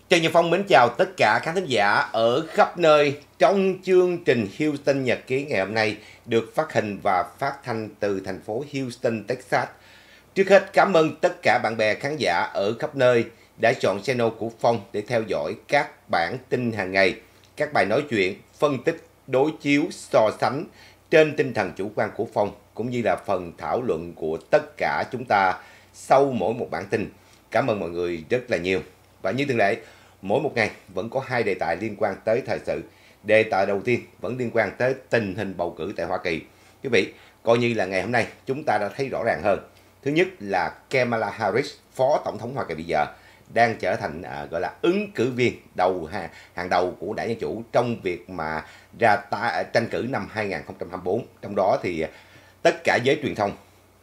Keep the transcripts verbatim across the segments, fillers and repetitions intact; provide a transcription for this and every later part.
Trần Nhật Phong mến chào tất cả khán thính giả ở khắp nơi trong chương trình Houston Nhật ký ngày hôm nay được phát hình và phát thanh từ thành phố Houston, Texas. Trước hết cảm ơn tất cả bạn bè khán giả ở khắp nơi đã chọn channel của Phong để theo dõi các bản tin hàng ngày, các bài nói chuyện, phân tích, đối chiếu, so sánh trên tinh thần chủ quan của Phong cũng như là phần thảo luận của tất cả chúng ta sau mỗi một bản tin. Cảm ơn mọi người rất là nhiều. Và như thường lệ, mỗi một ngày vẫn có hai đề tài liên quan tới thời sự. Đề tài đầu tiên vẫn liên quan tới tình hình bầu cử tại Hoa Kỳ. Quý vị, coi như là ngày hôm nay chúng ta đã thấy rõ ràng hơn. Thứ nhất là Kamala Harris, Phó Tổng thống Hoa Kỳ bây giờ, đang trở thành à, gọi là ứng cử viên đầu hàng, hàng đầu của Đảng Dân Chủ trong việc mà ra ta, tranh cử năm hai nghìn không trăm hai mươi tư. Trong đó thì tất cả giới truyền thông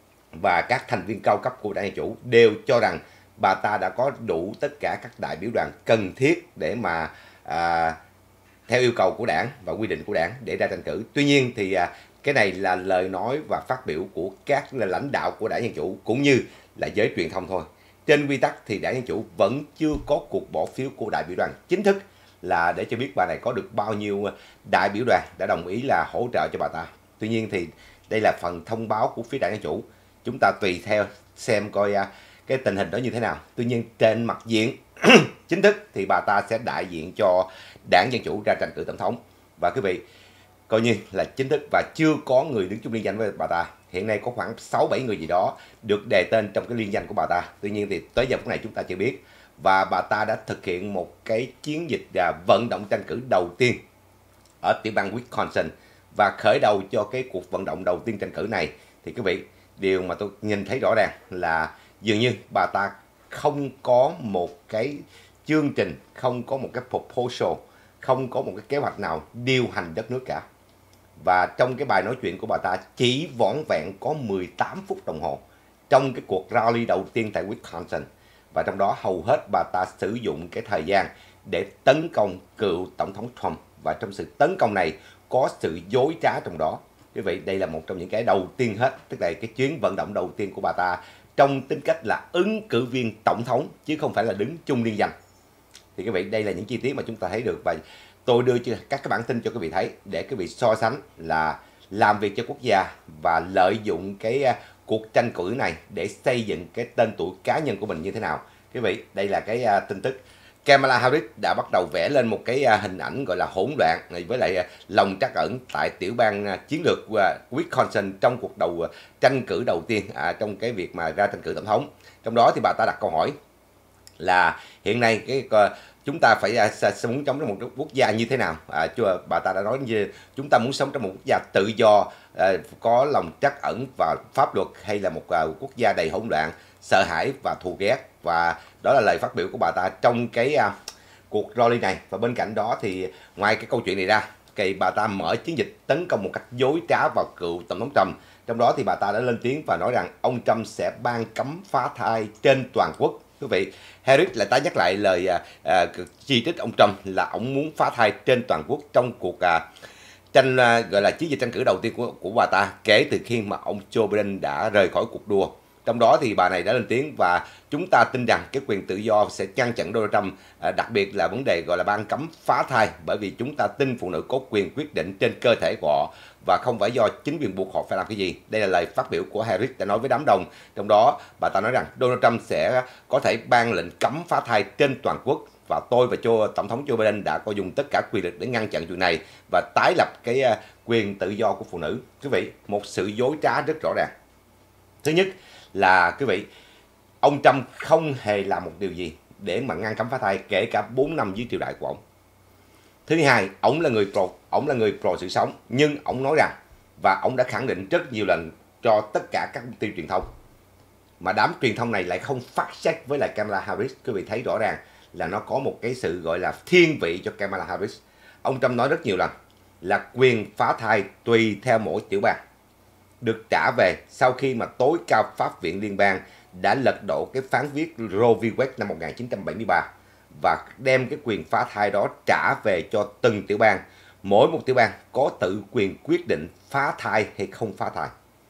và các thành viên cao cấp của Đảng Dân Chủ đều cho rằng bà ta đã có đủ tất cả các đại biểu đoàn cần thiết để mà à, theo yêu cầu của đảng và quy định của đảng để ra tranh cử. Tuy nhiên thì à, cái này là lời nói và phát biểu của các lãnh đạo của Đảng Dân Chủ cũng như là giới truyền thông thôi. Trên quy tắc thì Đảng Dân Chủ vẫn chưa có cuộc bỏ phiếu của đại biểu đoàn chính thức là để cho biết bà này có được bao nhiêu đại biểu đoàn đã đồng ý là hỗ trợ cho bà ta. Tuy nhiên thì đây là phần thông báo của phía Đảng Dân Chủ. Chúng ta tùy theo xem coi à, cái tình hình đó như thế nào. Tuy nhiên trên mặt diện chính thức thì bà ta sẽ đại diện cho Đảng Dân Chủ ra tranh cử tổng thống. Và quý vị, coi như là chính thức và chưa có người đứng chung liên danh với bà ta. Hiện nay có khoảng sáu bảy người gì đó được đề tên trong cái liên danh của bà ta. Tuy nhiên thì tới giờ phút này chúng ta chưa biết. Và bà ta đã thực hiện một cái chiến dịch và vận động tranh cử đầu tiên ở tiểu bang Wisconsin. Và khởi đầu cho cái cuộc vận động đầu tiên tranh cử này thì quý vị, điều mà tôi nhìn thấy rõ ràng là dường như bà ta không có một cái chương trình, không có một cái proposal, không có một cái kế hoạch nào điều hành đất nước cả. Và trong cái bài nói chuyện của bà ta chỉ vỏn vẹn có mười tám phút đồng hồ trong cái cuộc rally đầu tiên tại Wisconsin. Và trong đó hầu hết bà ta sử dụng cái thời gian để tấn công cựu Tổng thống Trump. Và trong sự tấn công này có sự dối trá trong đó. Quý vị, đây là một trong những cái đầu tiên hết, tức là cái chuyến vận động đầu tiên của bà ta trong tính cách là ứng cử viên tổng thống chứ không phải là đứng chung liên danh. Thì quý vị, đây là những chi tiết mà chúng ta thấy được và tôi đưa cho các cái bản tin cho quý vị thấy để quý vị so sánh là làm việc cho quốc gia và lợi dụng cái uh, cuộc tranh cử này để xây dựng cái tên tuổi cá nhân của mình như thế nào. Quý vị, đây là cái uh, tin tức. Kamala Harris đã bắt đầu vẽ lên một cái uh, hình ảnh gọi là hỗn loạn với lại uh, lòng trắc ẩn tại tiểu bang uh, chiến lược uh, Wisconsin trong cuộc đầu uh, tranh cử đầu tiên uh, trong cái việc mà ra tranh cử tổng thống. Trong đó thì bà ta đặt câu hỏi là hiện nay cái uh, chúng ta phải uh, muốn sống trong một quốc gia như thế nào. À, chưa, bà ta đã nói như chúng ta muốn sống trong một quốc gia tự do, uh, có lòng trắc ẩn và pháp luật hay là một uh, quốc gia đầy hỗn loạn, sợ hãi và thù ghét. Và đó là lời phát biểu của bà ta trong cái uh, cuộc rally này. Và bên cạnh đó thì ngoài cái câu chuyện này ra, thì bà ta mở chiến dịch tấn công một cách dối trá vào cựu Tổng thống Trump. Trong đó thì bà ta đã lên tiếng và nói rằng ông Trump sẽ ban cấm phá thai trên toàn quốc. Quý vị, Harris lại tái nhắc lại lời à, à, chỉ trích ông Trump là ông muốn phá thai trên toàn quốc trong cuộc à, tranh à, gọi là chiến dịch tranh cử đầu tiên của của bà ta kể từ khi mà ông Joe Biden đã rời khỏi cuộc đua. Trong đó thì bà này đã lên tiếng và chúng ta tin rằng cái quyền tự do sẽ ngăn chặn Donald Trump, à, đặc biệt là vấn đề gọi là ban cấm phá thai, bởi vì chúng ta tin phụ nữ có quyền quyết định trên cơ thể của họ và không phải do chính quyền buộc họ phải làm cái gì. Đây là lời phát biểu của Harris đã nói với đám đông. Trong đó bà ta nói rằng Donald Trump sẽ có thể ban lệnh cấm phá thai trên toàn quốc và tôi và cho Tổng thống Joe Biden đã có dùng tất cả quyền lực để ngăn chặn chuyện này và tái lập cái uh, quyền tự do của phụ nữ. Quý vị, một sự dối trá rất rõ ràng. Thứ nhất là quý vị, ông Trump không hề làm một điều gì để mà ngăn cấm phá thai kể cả bốn năm dưới triều đại của ông. Thứ hai, ông là người pro, ông là người pro sự sống, nhưng ông nói rằng và ông đã khẳng định rất nhiều lần cho tất cả các mục tiêu truyền thông, mà đám truyền thông này lại không phát xét với lại Kamala Harris. Quý vị thấy rõ ràng là nó có một cái sự gọi là thiên vị cho Kamala Harris. Ông Trump nói rất nhiều lần là quyền phá thai tùy theo mỗi tiểu bang, được trả về sau khi mà tối cao pháp viện liên bang đã lật đổ cái phán quyết Roe v. Wade năm một nghìn chín trăm bảy mươi ba và đem cái quyền phá thai đó trả về cho từng tiểu bang. Mỗi một tiểu bang có tự quyền quyết định phá thai hay không phá thai.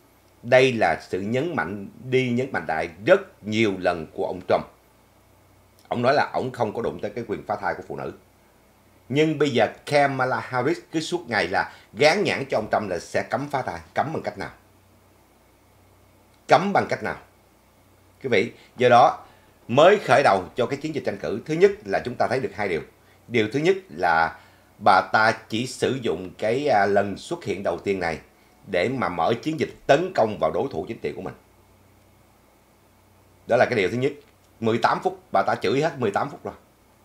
Đây là sự nhấn mạnh đi nhấn mạnh lại rất nhiều lần của ông Trump. Ông nói là ông không có đụng tới cái quyền phá thai của phụ nữ. Nhưng bây giờ Kamala Harris cứ suốt ngày là gán nhãn cho ông Trump là sẽ cấm phá thai. Cấm bằng cách nào? Cấm bằng cách nào? Quý vị, do đó mới khởi đầu cho cái chiến dịch tranh cử. Thứ nhất là chúng ta thấy được hai điều. Điều thứ nhất là bà ta chỉ sử dụng cái à, lần xuất hiện đầu tiên này để mà mở chiến dịch tấn công vào đối thủ chính trị của mình. Đó là cái điều thứ nhất. mười tám phút, bà ta chửi hết mười tám phút rồi.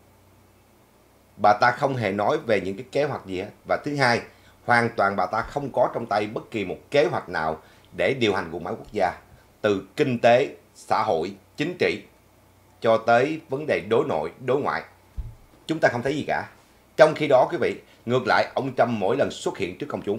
Bà ta không hề nói về những cái kế hoạch gì hết. Và thứ hai, hoàn toàn bà ta không có trong tay bất kỳ một kế hoạch nào để điều hành bộ máy quốc gia. Từ kinh tế, xã hội, chính trị cho tới vấn đề đối nội, đối ngoại. Chúng ta không thấy gì cả. Trong khi đó quý vị, ngược lại ông Trump mỗi lần xuất hiện trước công chúng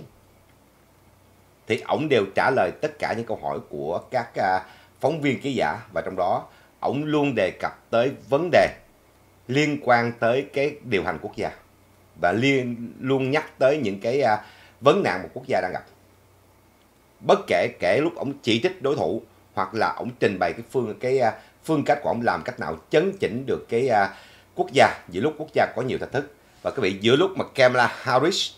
thì ông đều trả lời tất cả những câu hỏi của các uh, phóng viên ký giả, và trong đó ông luôn đề cập tới vấn đề liên quan tới cái điều hành quốc gia và liên luôn nhắc tới những cái uh, vấn nạn một quốc gia đang gặp. Bất kể kể lúc ông chỉ trích đối thủ hoặc là ông trình bày cái phương cái uh, phương cách của ông làm cách nào chấn chỉnh được cái uh, quốc gia giữa lúc quốc gia có nhiều thách thức. Và quý vị, giữa lúc mà Kamala Harris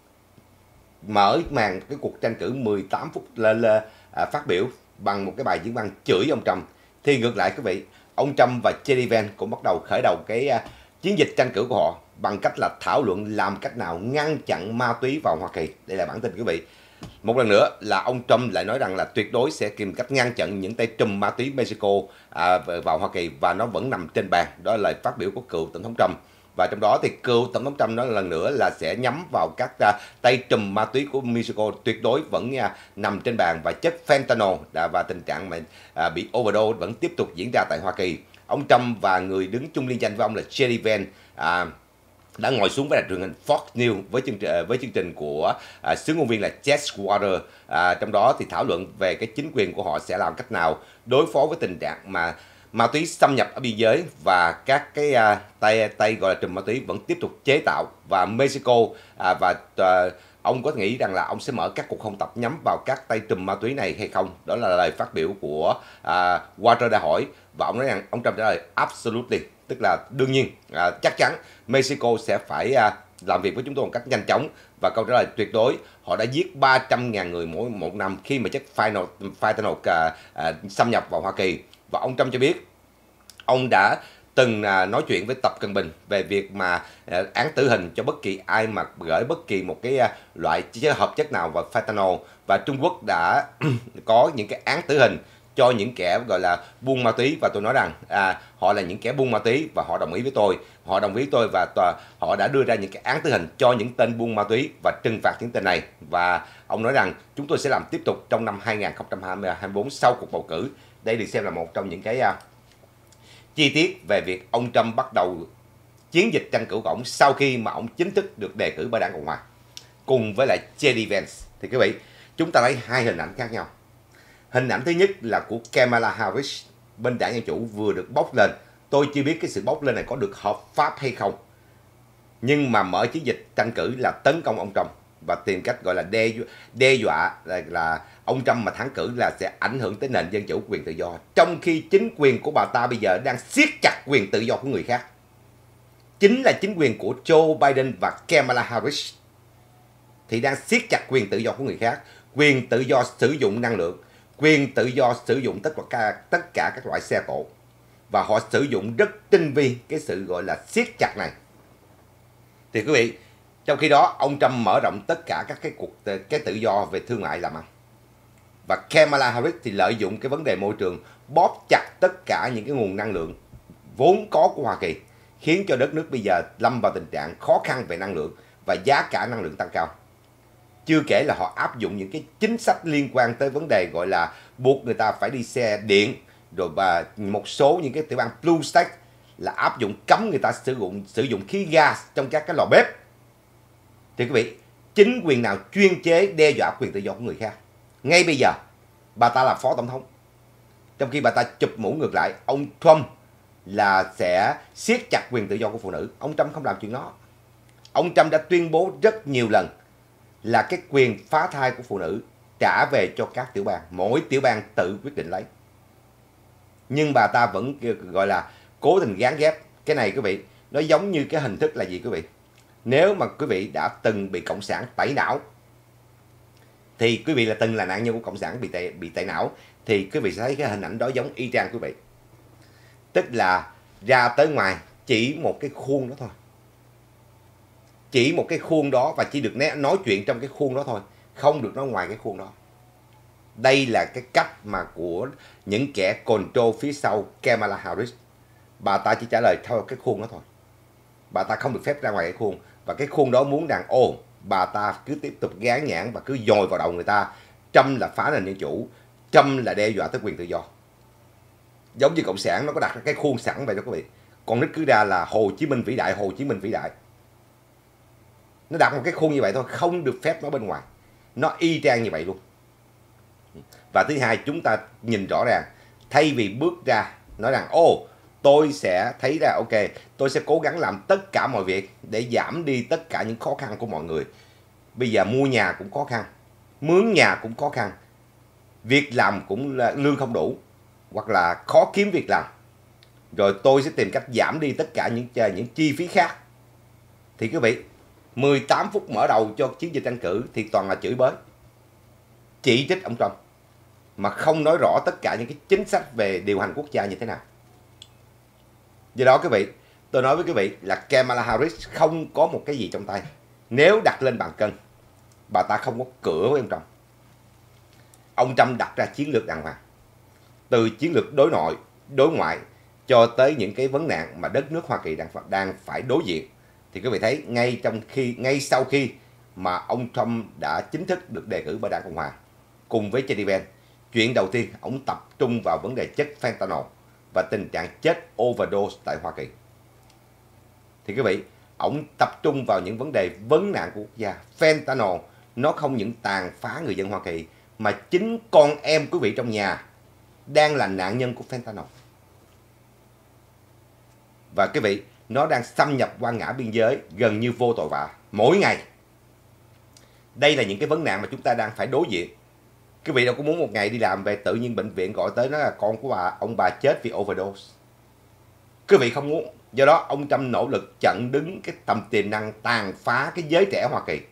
mở màn cái cuộc tranh cử mười tám phút lên à, phát biểu bằng một cái bài diễn văn chửi ông Trump, thì ngược lại quý vị, ông Trump và jê đê Vance cũng bắt đầu khởi đầu cái à, chiến dịch tranh cử của họ bằng cách là thảo luận làm cách nào ngăn chặn ma túy vào Hoa Kỳ. Đây là bản tin quý vị. Một lần nữa là ông Trump lại nói rằng là tuyệt đối sẽ tìm cách ngăn chặn những tay trùm ma túy Mexico à, vào Hoa Kỳ, và nó vẫn nằm trên bàn. Đó là lời phát biểu của cựu tổng thống Trump. Và trong đó thì cựu tổng thống Trump nói lần nữa là sẽ nhắm vào các uh, tay trùm ma túy của Mexico, tuyệt đối vẫn uh, nằm trên bàn, và chất fentanyl uh, và tình trạng mà uh, bị overdose vẫn tiếp tục diễn ra tại Hoa Kỳ. Ông Trump và người đứng chung liên danh với ông là jê đê Vance uh, đã ngồi xuống với đài truyền hình Fox News với chương trình với chương trình của à, xứ ngôn viên là Jess Water, à, trong đó thì thảo luận về cái chính quyền của họ sẽ làm cách nào đối phó với tình trạng mà ma túy xâm nhập ở biên giới, và các cái à, tay tay gọi là trùm ma túy vẫn tiếp tục chế tạo. Và Mexico à, và à, ông có nghĩ rằng là ông sẽ mở các cuộc không tập nhắm vào các tay trùm ma túy này hay không? Đó là lời phát biểu của à, Water đã hỏi, và ông nói rằng ông Trump trả lời absolutely, tức là đương nhiên, à, chắc chắn Mexico sẽ phải à, làm việc với chúng tôi một cách nhanh chóng. Và câu trả lời tuyệt đối, họ đã giết ba trăm nghìn người mỗi một năm khi mà chất fentanyl à, à, xâm nhập vào Hoa Kỳ. Và ông Trump cho biết ông đã từng à, nói chuyện với Tập Cận Bình về việc mà à, án tử hình cho bất kỳ ai mà gửi bất kỳ một cái à, loại hợp chất nào vào fentanyl, và Trung Quốc đã có những cái án tử hình cho những kẻ gọi là buôn ma túy. Và tôi nói rằng à, họ là những kẻ buôn ma túy và họ đồng ý với tôi, họ đồng ý với tôi và tòa, họ đã đưa ra những cái án tử hình cho những tên buôn ma túy và trừng phạt những tên này. Và ông nói rằng chúng tôi sẽ làm tiếp tục trong năm hai nghìn không trăm hai mươi tư sau cuộc bầu cử. Đây được xem là một trong những cái uh, chi tiết về việc ông Trump bắt đầu chiến dịch tranh cử của ông sau khi mà ông chính thức được đề cử bởi đảng Cộng hòa cùng với lại jê đê Vance. Thì quý vị, chúng ta thấy hai hình ảnh khác nhau. Hình ảnh thứ nhất là của Kamala Harris bên đảng Dân Chủ vừa được bốc lên. Tôi chưa biết cái sự bốc lên này có được hợp pháp hay không, nhưng mà mở chiến dịch tranh cử là tấn công ông Trump và tìm cách gọi là đe, đe dọa là, là ông Trump mà thắng cử là sẽ ảnh hưởng tới nền dân chủ quyền tự do. Trong khi chính quyền của bà ta bây giờ đang siết chặt quyền tự do của người khác. Chính là chính quyền của Joe Biden và Kamala Harris thì đang siết chặt quyền tự do của người khác, quyền tự do sử dụng năng lượng, quyền tự do sử dụng tất cả tất cả các loại xe cộ, và họ sử dụng rất tinh vi cái sự gọi là siết chặt này. Thì quý vị, trong khi đó ông Trump mở rộng tất cả các cái cuộc cái tự do về thương mại làm ăn, và Kamala Harris thì lợi dụng cái vấn đề môi trường bóp chặt tất cả những cái nguồn năng lượng vốn có của Hoa Kỳ, khiến cho đất nước bây giờ lâm vào tình trạng khó khăn về năng lượng và giá cả năng lượng tăng cao. Chưa kể là họ áp dụng những cái chính sách liên quan tới vấn đề gọi là buộc người ta phải đi xe điện, rồi và một số những cái tiểu bang Blue State là áp dụng cấm người ta sử dụng sử dụng khí gas trong các cái lò bếp. Thì quý vị, chính quyền nào chuyên chế đe dọa quyền tự do của người khác? Ngay bây giờ, bà ta là phó tổng thống. Trong khi bà ta chụp mũ ngược lại, ông Trump là sẽ siết chặt quyền tự do của phụ nữ. Ông Trump không làm chuyện đó. Ông Trump đã tuyên bố rất nhiều lần là cái quyền phá thai của phụ nữ trả về cho các tiểu bang, mỗi tiểu bang tự quyết định lấy. Nhưng bà ta vẫn gọi là cố tình gán ghép. Cái này quý vị, nó giống như cái hình thức là gì quý vị? Nếu mà quý vị đã từng bị cộng sản tẩy não, thì quý vị là từng là nạn nhân của cộng sản bị tẩy, bị tẩy não, thì quý vị sẽ thấy cái hình ảnh đó giống y chang quý vị. Tức là ra tới ngoài chỉ một cái khuôn đó thôi. Chỉ một cái khuôn đó và chỉ được nói chuyện trong cái khuôn đó thôi, không được nói ngoài cái khuôn đó. Đây là cái cách mà của những kẻ control phía sau Kamala Harris. Bà ta chỉ trả lời theo cái khuôn đó thôi. Bà ta không được phép ra ngoài cái khuôn. Và cái khuôn đó muốn rằng ồ, bà ta cứ tiếp tục gán nhãn và cứ dồi vào đầu người ta. Trump là phá nền dân chủ, Trump là đe dọa tới quyền tự do. Giống như cộng sản nó có đặt ra cái khuôn sẵn vậy đó quý vị. Con nít cứ ra là Hồ Chí Minh vĩ đại, Hồ Chí Minh vĩ đại. Nó đặt một cái khuôn như vậy thôi, không được phép nói bên ngoài. Nó y chang như vậy luôn. Và thứ hai, chúng ta nhìn rõ ràng, thay vì bước ra nói rằng ồ, tôi sẽ thấy ra ok, tôi sẽ cố gắng làm tất cả mọi việc để giảm đi tất cả những khó khăn của mọi người. Bây giờ mua nhà cũng khó khăn, mướn nhà cũng khó khăn, việc làm cũng là lương không đủ, hoặc là khó kiếm việc làm. Rồi tôi sẽ tìm cách giảm đi tất cả những những chi phí khác. Thì quý vị, mười tám phút mở đầu cho chiến dịch tranh cử thì toàn là chửi bới, chỉ trích ông Trump, mà không nói rõ tất cả những cái chính sách về điều hành quốc gia như thế nào. Do đó quý vị, tôi nói với quý vị là Kamala Harris không có một cái gì trong tay. Nếu đặt lên bàn cân, bà ta không có cửa với ông Trump. Ông Trump đặt ra chiến lược đàng hoàng. Từ chiến lược đối nội, đối ngoại cho tới những cái vấn nạn mà đất nước Hoa Kỳ đang đang phải đối diện. Thì quý vị thấy ngay trong khi ngay sau khi mà ông Trump đã chính thức được đề cử bởi Đảng Cộng hòa cùng với J D Vance, chuyện đầu tiên ông tập trung vào vấn đề chất fentanyl và tình trạng chết overdose tại Hoa Kỳ. Thì quý vị, ông tập trung vào những vấn đề vấn nạn của quốc gia. Fentanyl nó không những tàn phá người dân Hoa Kỳ, mà chính con em quý vị trong nhà đang là nạn nhân của fentanyl. Và quý vị, nó đang xâm nhập qua ngã biên giới gần như vô tội vạ mỗi ngày. Đây là những cái vấn nạn mà chúng ta đang phải đối diện. Quý vị đâu có muốn một ngày đi làm về tự nhiên bệnh viện gọi tới nó là con của bà, ông bà chết vì overdose. Quý vị không muốn. Do đó ông Trump nỗ lực chặn đứng cái tầm tiềm năng tàn phá cái giới trẻ Hoa Kỳ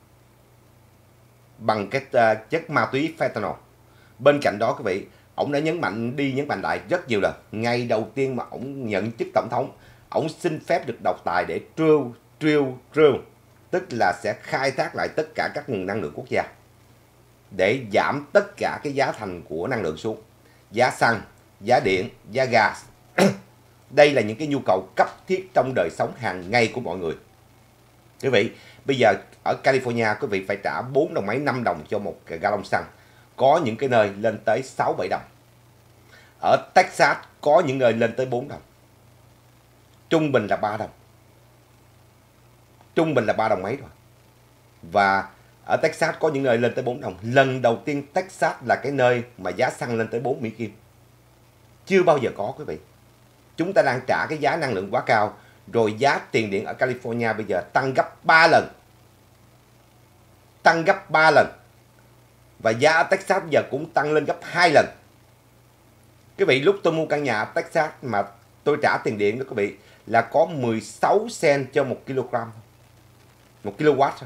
bằng cái uh, chất ma túy fentanyl. Bên cạnh đó quý vị, ông đã nhấn mạnh đi nhấn mạnh lại rất nhiều lần. Ngày đầu tiên mà ông nhận chức tổng thống, ông xin phép được độc tài để drill, drill, drill, tức là sẽ khai thác lại tất cả các nguồn năng lượng quốc gia để giảm tất cả cái giá thành của năng lượng xuống. Giá xăng, giá điện, giá gas. Đây là những cái nhu cầu cấp thiết trong đời sống hàng ngày của mọi người. Quý vị, bây giờ ở California quý vị phải trả bốn đồng mấy, năm đồng cho một gallon xăng. Có những cái nơi lên tới sáu bảy đồng. Ở Texas có những nơi lên tới bốn đồng. Trung bình là ba đồng. Trung bình là ba đồng mấy rồi. Và ở Texas có những nơi lên tới bốn đồng. Lần đầu tiên Texas là cái nơi mà giá xăng lên tới bốn Mỹ Kim. Chưa bao giờ có quý vị. Chúng ta đang trả cái giá năng lượng quá cao. Rồi giá tiền điện ở California bây giờ tăng gấp ba lần. Tăng gấp ba lần. Và giá ở Texas giờ cũng tăng lên gấp hai lần. Quý vị, lúc tôi mua căn nhà ở Texas mà tôi trả tiền điện đó quý vị, là có mười sáu cent cho một kg. Một kilowatt thôi.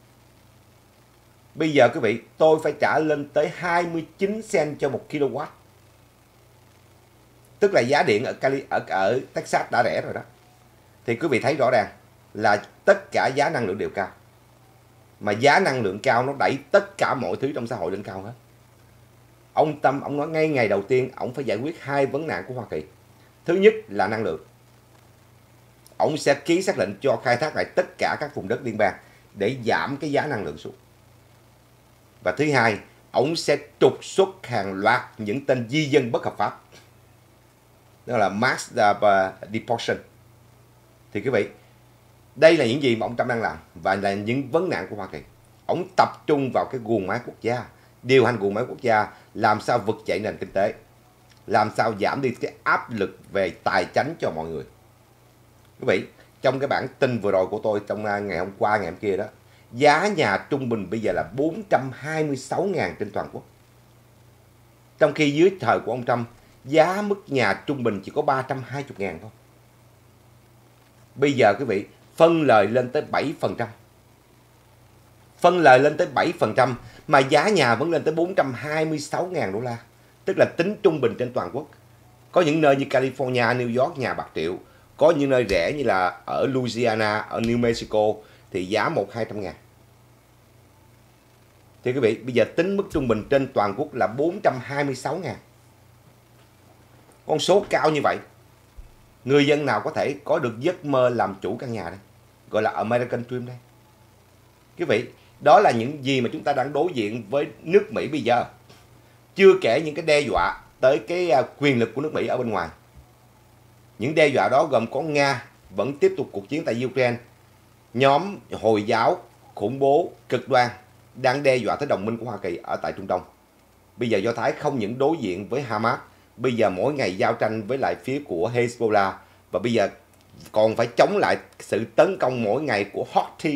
Bây giờ quý vị, tôi phải trả lên tới hai mươi chín cent cho một kilowatt. Tức là giá điện ở Cali, ở, ở Texas đã rẻ rồi đó. Thì quý vị thấy rõ ràng là tất cả giá năng lượng đều cao. Mà giá năng lượng cao nó đẩy tất cả mọi thứ trong xã hội lên cao hết. Ông Tâm, ông nói ngay ngày đầu tiên, ông phải giải quyết hai vấn nạn của Hoa Kỳ. Thứ nhất là năng lượng. Ông sẽ ký xác lệnh cho khai thác lại tất cả các vùng đất liên bang để giảm cái giá năng lượng xuống. Và thứ hai, ông sẽ trục xuất hàng loạt những tên di dân bất hợp pháp. Đó là mass deportation. Thì quý vị, đây là những gì mà ông Trump đang làm và là những vấn nạn của Hoa Kỳ. Ông tập trung vào cái guồng máy quốc gia, điều hành guồng máy quốc gia, làm sao vực dậy nền kinh tế, làm sao giảm đi cái áp lực về tài chính cho mọi người. Quý vị, trong cái bản tin vừa rồi của tôi trong ngày hôm qua, ngày hôm kia đó, giá nhà trung bình bây giờ là bốn trăm hai mươi sáu nghìn trên toàn quốc. Trong khi dưới thời của ông Trump, giá mức nhà trung bình chỉ có ba trăm hai mươi ngàn thôi. Bây giờ quý vị, phân lời lên tới bảy phần trăm. Phân lời lên tới bảy phần trăm mà giá nhà vẫn lên tới bốn trăm hai mươi sáu ngàn đô la. Tức là tính trung bình trên toàn quốc. Có những nơi như California, New York nhà bạc triệu. Có những nơi rẻ như là ở Louisiana, ở New Mexico thì giá một hai trăm ngàn. Thì quý vị, bây giờ tính mức trung bình trên toàn quốc là bốn trăm hai mươi sáu ngàn. Con số cao như vậy, người dân nào có thể có được giấc mơ làm chủ căn nhà đây? Gọi là American Dream đây. Quý vị, đó là những gì mà chúng ta đang đối diện với nước Mỹ bây giờ. Chưa kể những cái đe dọa tới cái quyền lực của nước Mỹ ở bên ngoài. Những đe dọa đó gồm có Nga vẫn tiếp tục cuộc chiến tại Ukraine, nhóm Hồi giáo, khủng bố, cực đoan đang đe dọa tới đồng minh của Hoa Kỳ ở tại Trung Đông. Bây giờ Do Thái không những đối diện với Hamas, bây giờ mỗi ngày giao tranh với lại phía của Hezbollah, và bây giờ còn phải chống lại sự tấn công mỗi ngày của Houthi.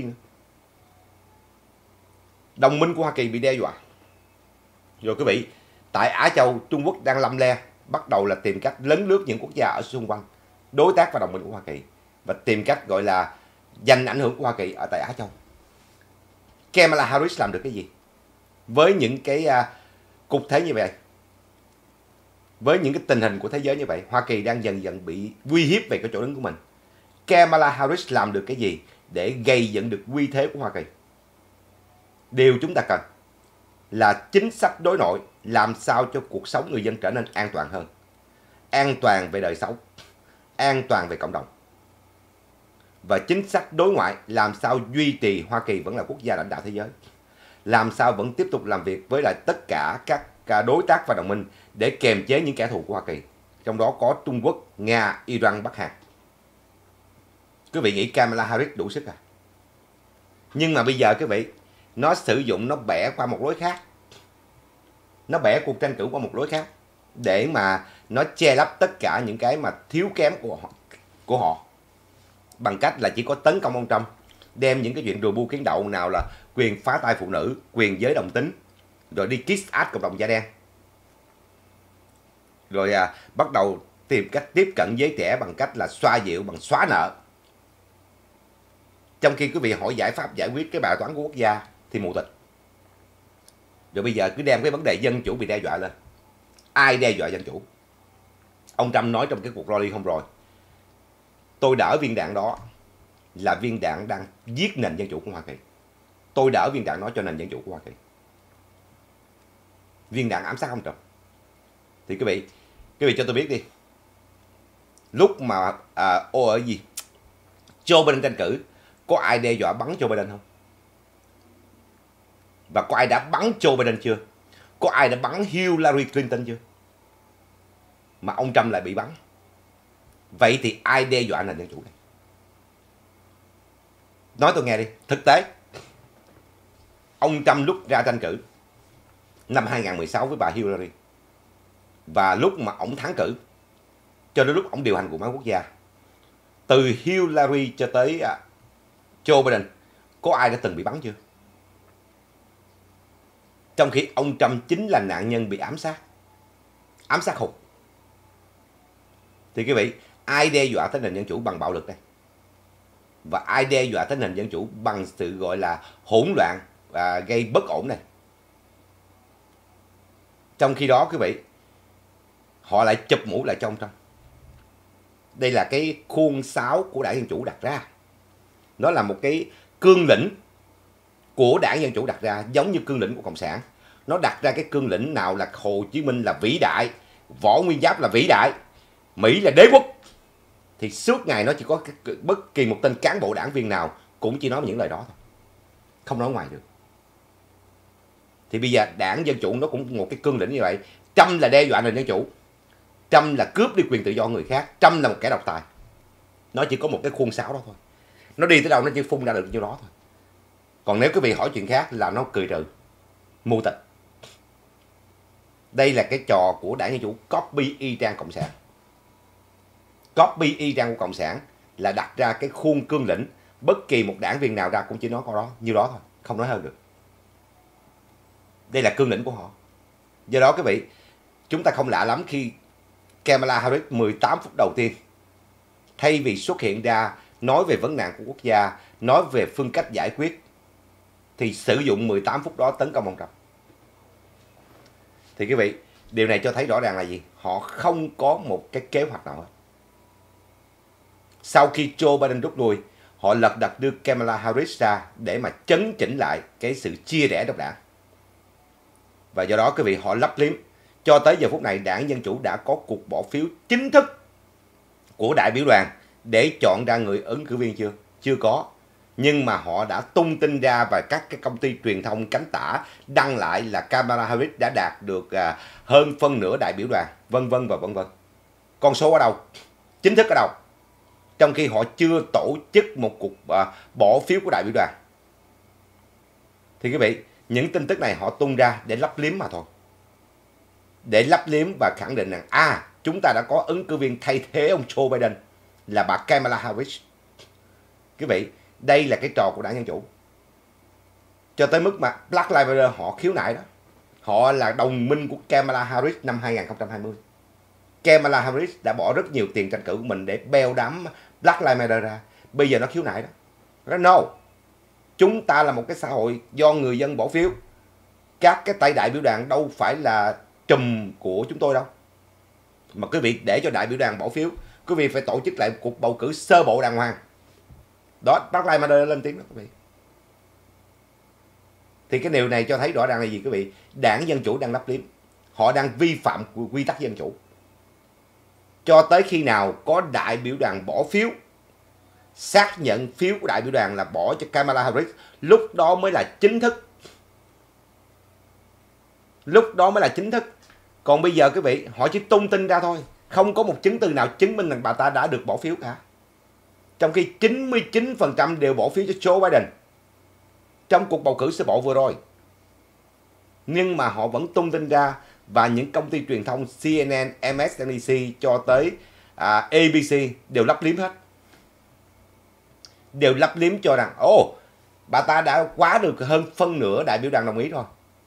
Đồng minh của Hoa Kỳ bị đe dọa. Rồi quý vị, tại Á Châu, Trung Quốc đang lăm le, bắt đầu là tìm cách lấn lướt những quốc gia ở xung quanh, đối tác và đồng minh của Hoa Kỳ, và tìm cách gọi là giành ảnh hưởng của Hoa Kỳ ở tại Á Châu. Kamala Harris làm được cái gì? Với những cái uh, cục thế như vậy, với những cái tình hình của thế giới như vậy, Hoa Kỳ đang dần dần bị uy hiếp về cái chỗ đứng của mình. Kamala Harris làm được cái gì để gây dựng được uy thế của Hoa Kỳ? Điều chúng ta cần là chính sách đối nội, làm sao cho cuộc sống người dân trở nên an toàn hơn. An toàn về đời sống, an toàn về cộng đồng. Và chính sách đối ngoại làm sao duy trì Hoa Kỳ vẫn là quốc gia lãnh đạo thế giới. Làm sao vẫn tiếp tục làm việc với lại tất cả các đối tác và đồng minh để kiềm chế những kẻ thù của Hoa Kỳ. Trong đó có Trung Quốc, Nga, Iran, Bắc Hàn. Quý vị nghĩ Kamala Harris đủ sức à? Nhưng mà bây giờ quý vị, nó sử dụng, nó bẻ qua một lối khác. Nó bẻ cuộc tranh cử qua một lối khác để mà nó che lấp tất cả những cái mà thiếu kém của họ, của họ. Bằng cách là chỉ có tấn công ông Trump, đem những cái chuyện rùa bu kiến đậu, nào là quyền phá tay phụ nữ, quyền giới đồng tính, rồi đi kiss ass cộng đồng da đen. Rồi à, bắt đầu tìm cách tiếp cận giới trẻ bằng cách là xoa dịu bằng xóa nợ. Trong khi quý vị hỏi giải pháp giải quyết cái bài toán của quốc gia thì mù tịch. Rồi bây giờ cứ đem cái vấn đề dân chủ bị đe dọa lên. Ai đe dọa dân chủ? Ông Trump nói trong cái cuộc rally hôm rồi, tôi đỡ viên đạn đó là viên đạn đang giết nền dân chủ của Hoa Kỳ. Tôi đỡ viên đạn đó cho nền dân chủ của Hoa Kỳ. Viên đạn ám sát ông Trump. Thì quý vị, quý vị cho tôi biết đi. Lúc mà à, ô ở gì Joe Biden tranh cử, có ai đe dọa bắn Joe Biden không? Và có ai đã bắn Joe Biden chưa? Có ai đã bắn Hillary Clinton chưa? Mà ông Trump lại bị bắn. Vậy thì ai đe dọa nền dân chủ này? Nói tôi nghe đi. Thực tế, ông Trump lúc ra tranh cử năm hai không một sáu với bà Hillary, và lúc mà ông thắng cử cho đến lúc ông điều hành của mấy quốc gia, từ Hillary cho tới uh, Joe Biden, có ai đã từng bị bắn chưa? Trong khi ông Trump chính là nạn nhân bị ám sát, ám sát hụt. Thì quý vị, ai đe dọa tới nền dân chủ bằng bạo lực đây? Và ai đe dọa tới nền dân chủ bằng sự gọi là hỗn loạn và gây bất ổn này? Trong khi đó quý vị, họ lại chụp mũ lại cho ông Trump. Đây là cái khuôn sáo của Đảng Dân Chủ đặt ra. Nó là một cái cương lĩnh của Đảng Dân Chủ đặt ra, giống như cương lĩnh của Cộng sản. Nó đặt ra cái cương lĩnh nào là Hồ Chí Minh là vĩ đại, Võ Nguyên Giáp là vĩ đại, Mỹ là đế quốc. Thì suốt ngày nó chỉ có bất kỳ một tên cán bộ đảng viên nào cũng chỉ nói những lời đó thôi, không nói ngoài được. Thì bây giờ Đảng Dân Chủ nó cũng một cái cương lĩnh như vậy. Trump là đe dọa nền dân chủ, Trump là cướp đi quyền tự do người khác, Trump là một kẻ độc tài. Nó chỉ có một cái khuôn sáo đó thôi. Nó đi tới đâu nó chỉ phun ra được như đó thôi. Còn nếu quý vị hỏi chuyện khác là nó cười trừ, mù tịch. Đây là cái trò của Đảng Dân Chủ copy y chang Cộng sản. Copy y chang của Cộng sản là đặt ra cái khuôn cương lĩnh, bất kỳ một đảng viên nào ra cũng chỉ nói câu đó, như đó thôi, không nói hơn được. Đây là cương lĩnh của họ. Do đó quý vị, chúng ta không lạ lắm khi Kamala Harris mười tám phút đầu tiên, thay vì xuất hiện ra nói về vấn nạn của quốc gia, nói về phương cách giải quyết, thì sử dụng mười tám phút đó tấn công ông Trump. Thì quý vị, điều này cho thấy rõ ràng là gì? Họ không có một cái kế hoạch nào hết. Sau khi Joe Biden rút lui, họ lật đật đưa Kamala Harris ra để mà chấn chỉnh lại cái sự chia rẽ trong đảng. Và do đó quý vị, họ lấp liếm. Cho tới giờ phút này, đảng Dân Chủ đã có cuộc bỏ phiếu chính thức của đại biểu đoàn để chọn ra người ứng cử viên chưa? Chưa có. Nhưng mà họ đã tung tin ra và các cái công ty truyền thông cánh tả đăng lại là Kamala Harris đã đạt được à, hơn phân nửa đại biểu đoàn, vân vân và vân vân. Con số ở đâu? Chính thức ở đâu? Trong khi họ chưa tổ chức một cuộc à, bỏ phiếu của đại biểu đoàn. Thì quý vị, những tin tức này họ tung ra để lấp liếm mà thôi. Để lấp liếm và khẳng định rằng à, chúng ta đã có ứng cử viên thay thế ông Joe Biden là bà Kamala Harris. Quý vị, đây là cái trò của đảng Dân Chủ. Cho tới mức mà Black Lives Matter họ khiếu nại đó. Họ là đồng minh của Kamala Harris năm hai nghìn không trăm hai mươi. Kamala Harris đã bỏ rất nhiều tiền tranh cử của mình để beo đám Black Lives Matter ra. Bây giờ nó khiếu nại đó. Nó no. Chúng ta là một cái xã hội do người dân bỏ phiếu. Các cái tay đại biểu đoàn đâu phải là trùm của chúng tôi đâu. Mà quý vị để cho đại biểu đoàn bỏ phiếu, quý vị phải tổ chức lại một cuộc bầu cử sơ bộ đàng hoàng. Đó, Black Lives Matter lên tiếng đó quý vị. Thì cái điều này cho thấy rõ ràng là gì quý vị? Đảng Dân Chủ đang lấp liếm. Họ đang vi phạm quy tắc dân chủ. Cho tới khi nào có đại biểu đoàn bỏ phiếu, xác nhận phiếu của đại biểu đoàn là bỏ cho Kamala Harris, lúc đó mới là chính thức. Lúc đó mới là chính thức. Còn bây giờ quý vị, họ chỉ tung tin ra thôi. Không có một chứng từ nào chứng minh rằng bà ta đã được bỏ phiếu cả. Trong khi chín mươi chín phần trăm đều bỏ phiếu cho Joe Biden trong cuộc bầu cử sơ bộ vừa rồi. Nhưng mà họ vẫn tung tin ra, và những công ty truyền thông C N N, M S N B C cho tới à, A B C đều lấp liếm hết. Đều lấp liếm cho rằng ồ, oh, bà ta đã quá được hơn phân nửa đại biểu đoàn đồng ý rồi.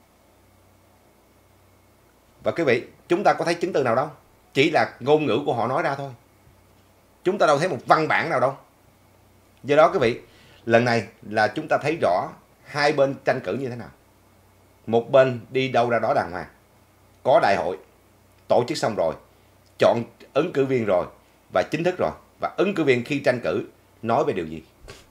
Và quý vị, chúng ta có thấy chứng từ nào đâu. Chỉ là ngôn ngữ của họ nói ra thôi. Chúng ta đâu thấy một văn bản nào đâu. Do đó quý vị, lần này là chúng ta thấy rõ hai bên tranh cử như thế nào. Một bên đi đâu ra đó đàng hoàng. Có đại hội, tổ chức xong rồi, chọn ứng cử viên rồi, và chính thức rồi. Và ứng cử viên khi tranh cử nói về điều gì?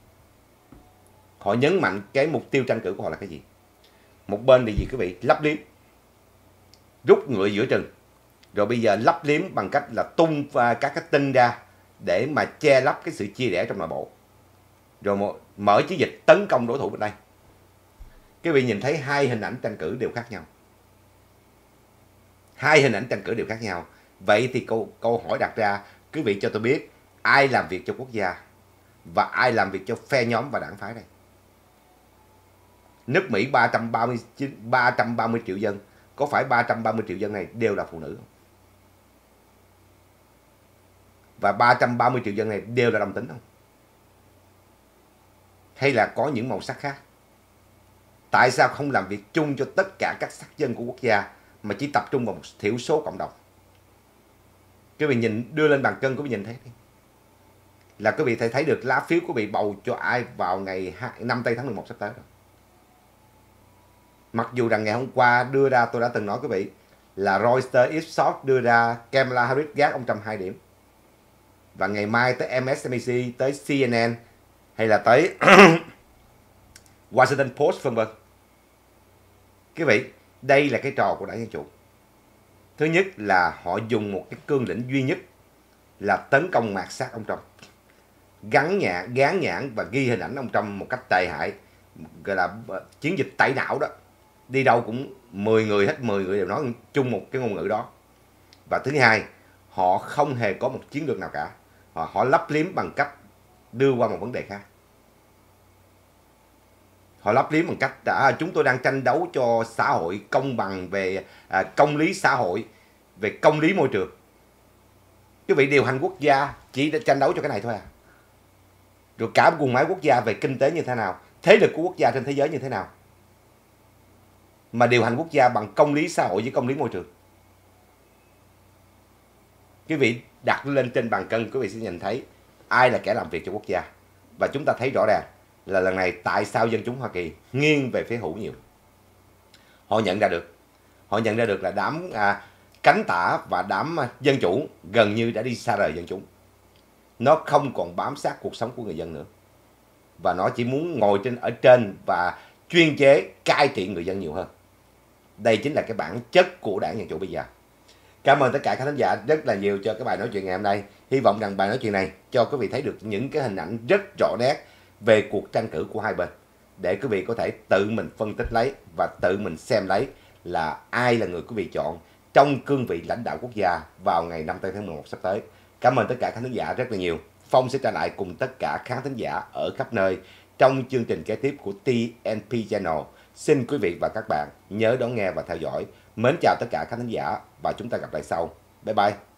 Họ nhấn mạnh cái mục tiêu tranh cử của họ là cái gì? Một bên thì gì quý vị? Lấp liếm. Rút ngựa giữa chừng. Rồi bây giờ lấp liếm bằng cách là tung các cái tin ra để mà che lấp cái sự chia rẽ trong nội bộ. Rồi mở chiến dịch tấn công đối thủ bên đây. Quý vị nhìn thấy hai hình ảnh tranh cử đều khác nhau. Hai hình ảnh tranh cử đều khác nhau. Vậy thì câu, câu hỏi đặt ra, quý vị cho tôi biết ai làm việc cho quốc gia và ai làm việc cho phe nhóm và đảng phái đây? Nước Mỹ ba trăm ba mươi, ba trăm ba mươi triệu dân, có phải ba trăm ba mươi triệu dân này đều là phụ nữ không? Và ba trăm ba mươi triệu dân này đều là đồng tính không? Hay là có những màu sắc khác? Tại sao không làm việc chung cho tất cả các sắc dân của quốc gia mà chỉ tập trung vào một thiểu số cộng đồng? Quý vị nhìn, đưa lên bàn cân quý vị nhìn thấy đi. Là quý vị thấy thấy được lá phiếu của quý vị bầu cho ai vào ngày năm tây tháng mười một sắp tới rồi. Mặc dù rằng ngày hôm qua đưa ra, tôi đã từng nói quý vị, là Reuters Ipsos đưa ra Kamala Harris gác ông Trump hai điểm. Và ngày mai tới M S N B C, tới C N N hay là tới Washington Post vân vân. Quý vị, đây là cái trò của đảng Dân Chủ. Thứ nhất là họ dùng một cái cương lĩnh duy nhất là tấn công mạt sát ông Trump. Gắn nhãn, gán nhãn và ghi hình ảnh ông Trump một cách tệ hại, gọi là chiến dịch tẩy não đó. Đi đâu cũng mười người hết mười người đều nói chung một cái ngôn ngữ đó. Và thứ hai, họ không hề có một chiến lược nào cả. Họ, họ lấp liếm bằng cách đưa qua một vấn đề khác. Họ lấp liếm bằng cách à, chúng tôi đang tranh đấu cho xã hội công bằng, về à, công lý xã hội, về công lý môi trường. Quý vị, điều hành quốc gia chỉ để tranh đấu cho cái này thôi à. Rồi cả guồng máy quốc gia về kinh tế như thế nào, thế lực của quốc gia trên thế giới như thế nào, mà điều hành quốc gia bằng công lý xã hội với công lý môi trường. Quý vị đặt lên trên bàn cân, quý vị sẽ nhìn thấy ai là kẻ làm việc cho quốc gia. Và chúng ta thấy rõ ràng là lần này tại sao dân chúng Hoa Kỳ nghiêng về phía hữu nhiều. Họ nhận ra được, họ nhận ra được là đám à, cánh tả và đám à, dân chủ gần như đã đi xa rời dân chúng. Nó không còn bám sát cuộc sống của người dân nữa. Và nó chỉ muốn ngồi trên ở trên và chuyên chế cai trị người dân nhiều hơn. Đây chính là cái bản chất của đảng Dân Chủ bây giờ. Cảm ơn tất cả các khán giả rất là nhiều cho cái bài nói chuyện ngày hôm nay. Hy vọng rằng bài nói chuyện này cho quý vị thấy được những cái hình ảnh rất rõ nét về cuộc tranh cử của hai bên, để quý vị có thể tự mình phân tích lấy và tự mình xem lấy là ai là người quý vị chọn trong cương vị lãnh đạo quốc gia vào ngày năm tháng mười một sắp tới. Cảm ơn tất cả khán giả rất là nhiều. Phong sẽ trở lại cùng tất cả khán thính giả ở khắp nơi trong chương trình kế tiếp của tê en pê Channel. Xin quý vị và các bạn nhớ đón nghe và theo dõi. Mến chào tất cả khán thính giả và chúng ta gặp lại sau. Bye bye.